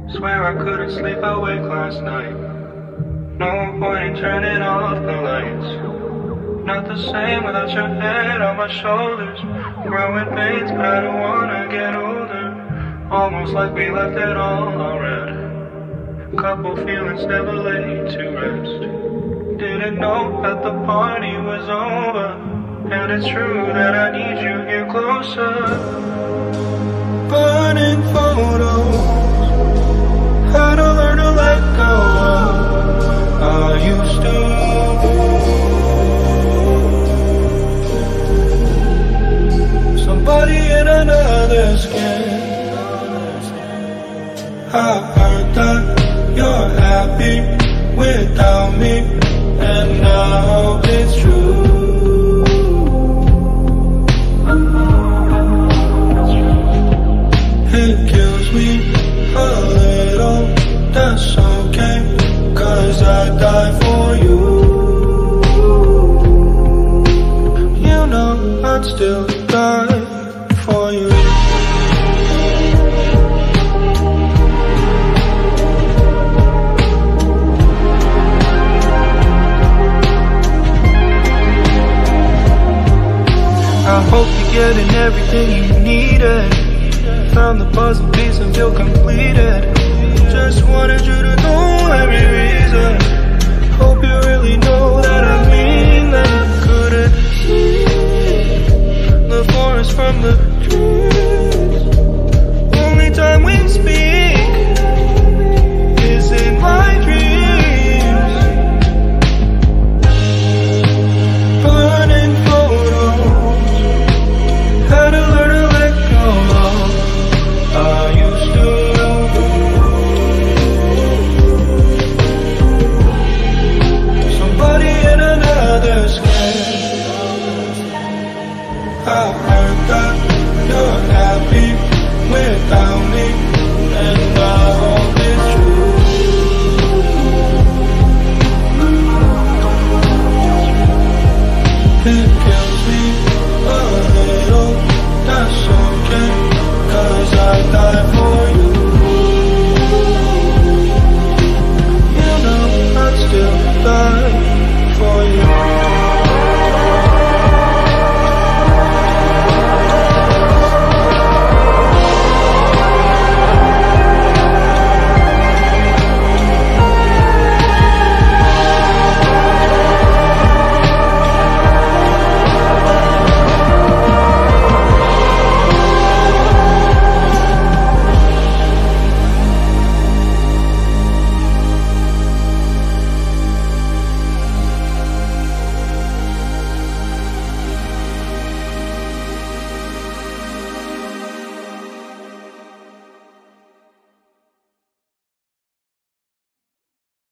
Swear I couldn't sleep awake last night. No point in turning off the lights. Not the same without your head on my shoulders. Growing pains, but I don't wanna get older. Almost like we left it all already. Couple feelings never laid to rest. Didn't know that the party was over. And it's true that I need you here closer. Burning photos, had to learn to let go. I used to. Somebody in another skin. I heard that you're happy without me, and now it's true. It kills me a little, that's okay, 'cause I die for you. You know I'd still die for you. I hope you're getting everything you needed. Found the puzzle piece and feel completed. Just wanted you to know every reason